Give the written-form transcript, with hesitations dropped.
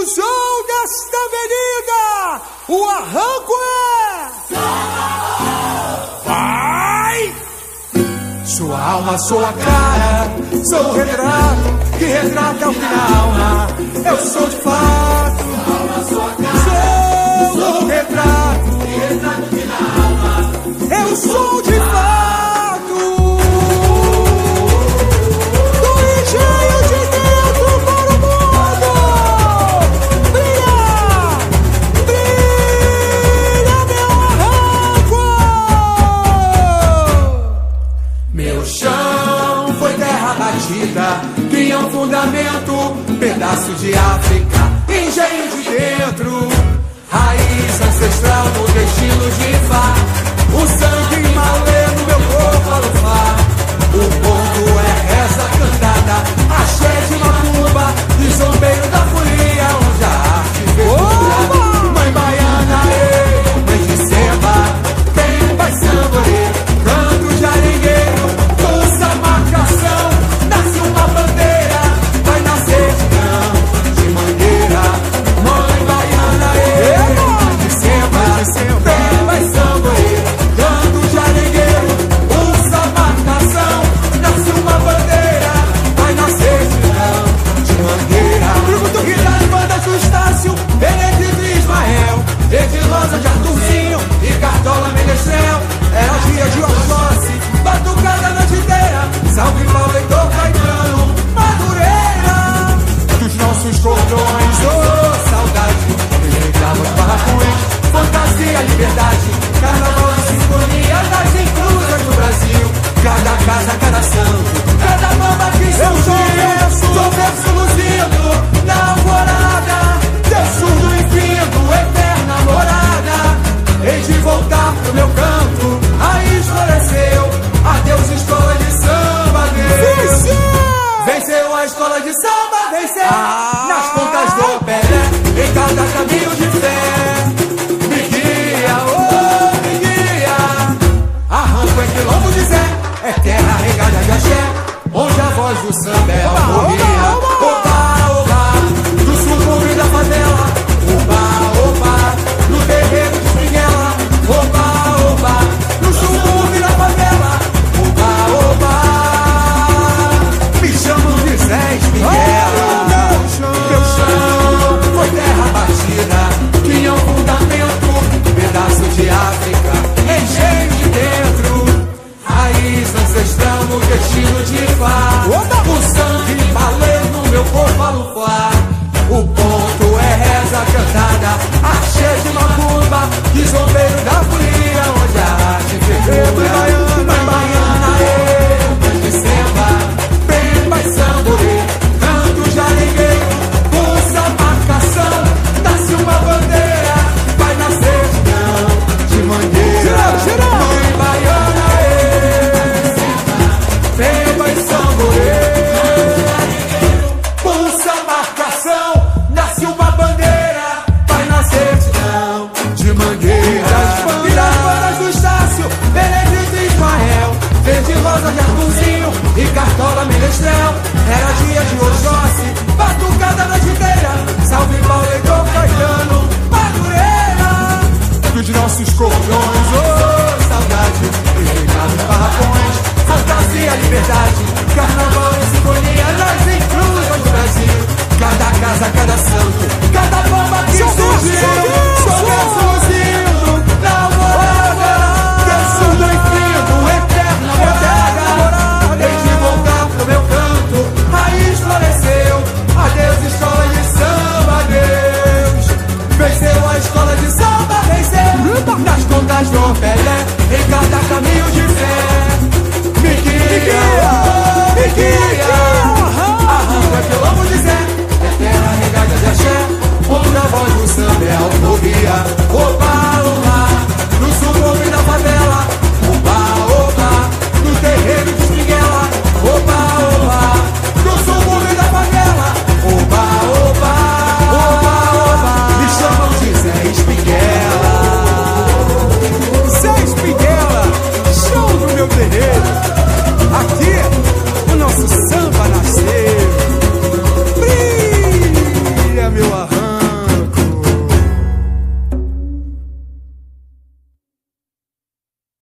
No som desta avenida, o arranco é... Vai! Sua alma, sua cara, sou o retrato que retrata o final. Eu sou de fato, sua alma, sua cara, sou o retrato que retrata o final. Eu sou de fato. Tinha um fundamento, pedaço de África, engenho de dentro, raiz ancestral no destino de Fá. O sangue malê no meu corpo a lufar. O povo é reza cantada, axé de macumba e zombeiro da folia, onde a arte verdura. Mãe baiana, mãe de seba, tem um pai samborê, canto de arengueiro, pulsa a marcação. Uma bandeira vai nascer de mangueira, mãe baiana, de samba, tem vai samboeira, canto de arengueiro, usa marcação, nasce uma bandeira, vai nascer de mangueira. Grupo do Guilherme, banda Justácio, Benedito e Ismael, Edilosa de Arturzinho e Cartola Menestrel. Era dia de Oxóssi, batucada a noite inteira, salve Paulo Heitor Caetano, Madureira. Dos nossos cordões, oh saudade, respeitava os barracões, fantasia, liberdade, carnaval e sinfonia das inclusas do Brasil. Cada casa, cada santo, cada mamba que surgiu, sou verso luzido na alvorada, Deus surdo infinito, eterna morada. Hei de voltar pro meu canto, aí floresceu, adeus escola de samba, Deus. Venceu a escola de samba, venceu nas pontas do Pelé, em cada caminho de fé. Me guia, oh, me guia. Arranco em quilombo de Zé, é terra regada de axé, onde a voz do samba é alforria. Oba, oba, do subúrbio da favela, oba, oba, no terreiro de Pinhela, oba, oba, no subúrbio da favela, oba, oba. Me chamam de Zé Espinhela. Meu chão foi terra batida, tinha um fundamento, pedaço de África, engenho de dentro, raiz ancestral no destino de Fá. O sangue valeu no meu corpo a lufar.